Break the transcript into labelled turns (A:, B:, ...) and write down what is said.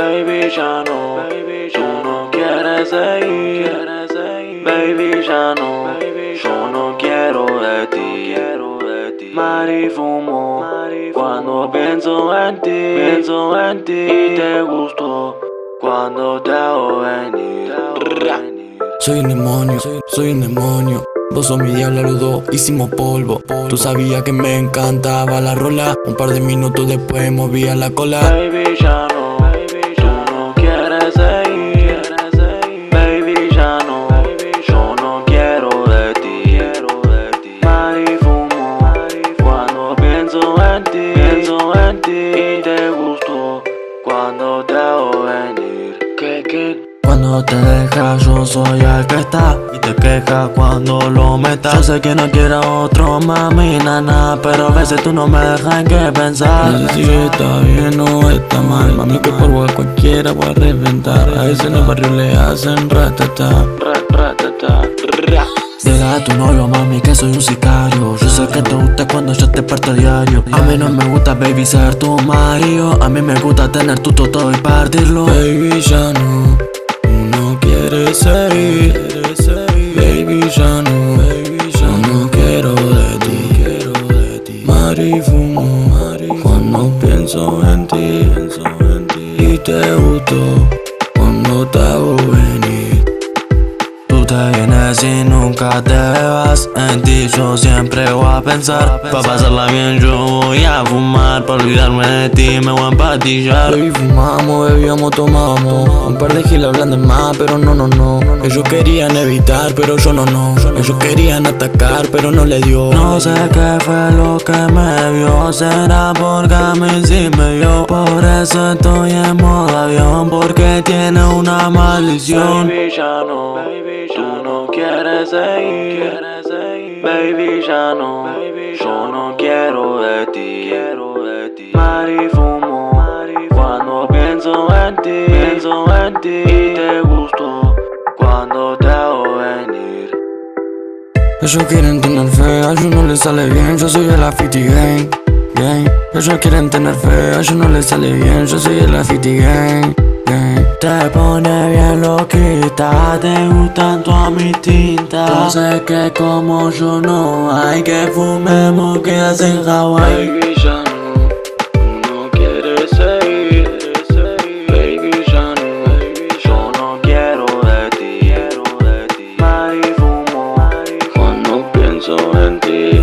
A: Baby ya no, tú no quieres seguir. Baby ya no, yo no quiero de ti. Mari fumo cuando pienso en ti. Y te gustó cuando te hago venir.
B: Soy un demonio. Vos sos mi diablo, los dos hicimos polvo. Tú sabías que me encantaba la rola. Un par de minutos después movía la cola.
A: Baby ya no, tú no quieres seguir. Baby ya no, yo no quiero de ti. Mari fumo cuando pienso en ti. Y te gustó cuando te hago venir. Cuando te dejas yo soy el que está y te quejas cuando lo metas. Yo sé que no quiero otro mami, nana, pero a veces tú no me dejas en qué pensar.
B: No sé si está bien o está mal, mami, que por vos cualquiera voy a reventar. A veces en el barrio le hacen ratata.
A: Dile a tu novio, mami, que soy un sicario. Yo sé que te gusta cuando yo te parto a diario. A mí no me gusta, baby, ser tu marido. A mí me gusta tener tu todo y partirlo.
B: Baby ya no, tú no quieres seguir. Baby ya no, yo no quiero de ti. Mari fumo cuando pienso en ti. Y te gustó cuando te hago venir.
A: Tú te vienes y nunca te vas. En ti yo siempre voy a pensar. Pa' pasarla bien yo voy a fumar. Pa' olvidarme de ti me voy a empatillar.
B: Baby fumamos, bebíamos, tomamos. Un par de giles hablan de más, pero no. Ellos querían evitar, pero yo no. Ellos querían atacar, pero no le dio.
A: No sé qué fue lo que me vio. Será porque a mí sí me vio. Por eso estoy en modo avión, porque tiene una maldición. Baby ya no, tú no quieres seguir. Baby ya no, yo no quiero de ti. Mari fumo cuando pienso en ti. Y te gustó cuando te hago venir.
B: Ellos quieren tener fe, a ellos no les sale bien. Yo soy el Afiti Gang. Ellos quieren tener fe, a ellos no les sale bien. Yo soy el Afiti Gang.
A: Te pone bien loquita, te gustan todas mis tintas. Yo sé que como yo no hay que fumemos quedas en Hawaii.
B: Baby ya no, tú no quieres seguir. Baby ya no,
A: yo no quiero de ti. Mari fumo
B: cuando pienso en ti.